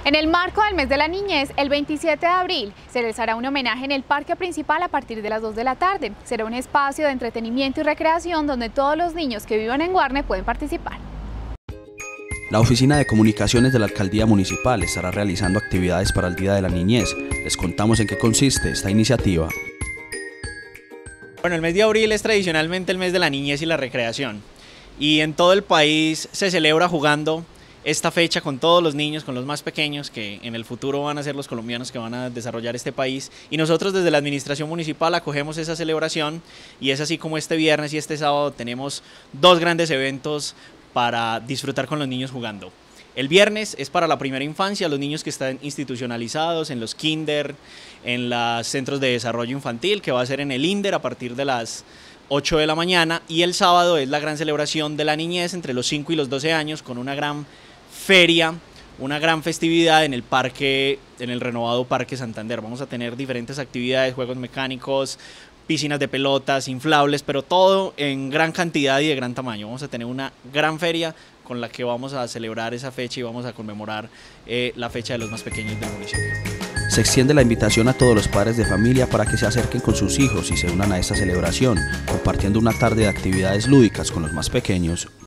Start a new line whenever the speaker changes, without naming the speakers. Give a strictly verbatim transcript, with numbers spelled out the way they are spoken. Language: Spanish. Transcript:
En el marco del mes de la niñez, el veintisiete de abril, se les hará un homenaje en el parque principal a partir de las dos de la tarde. Será un espacio de entretenimiento y recreación donde todos los niños que vivan en Guarne pueden participar.
La Oficina de Comunicaciones de la Alcaldía Municipal estará realizando actividades para el Día de la Niñez. Les contamos en qué consiste esta iniciativa.
Bueno, el mes de abril es tradicionalmente el mes de la niñez y la recreación. Y en todo el país se celebra jugando esta fecha con todos los niños, con los más pequeños, que en el futuro van a ser los colombianos que van a desarrollar este país. Y nosotros desde la administración municipal acogemos esa celebración, y es así como este viernes y este sábado tenemos dos grandes eventos para disfrutar con los niños jugando. El viernes es para la primera infancia, los niños que están institucionalizados en los kinder, en los centros de desarrollo infantil, que va a ser en el INDER a partir de las ocho de la mañana, y el sábado es la gran celebración de la niñez entre los cinco y los doce años con una gran feria, una gran festividad en el parque, en el renovado Parque Santander. Vamos a tener diferentes actividades, juegos mecánicos, piscinas de pelotas, inflables, pero todo en gran cantidad y de gran tamaño. Vamos a tener una gran feria con la que vamos a celebrar esa fecha y vamos a conmemorar eh, la fecha de los más pequeños del municipio.
Se extiende la invitación a todos los padres de familia para que se acerquen con sus hijos y se unan a esta celebración, compartiendo una tarde de actividades lúdicas con los más pequeños.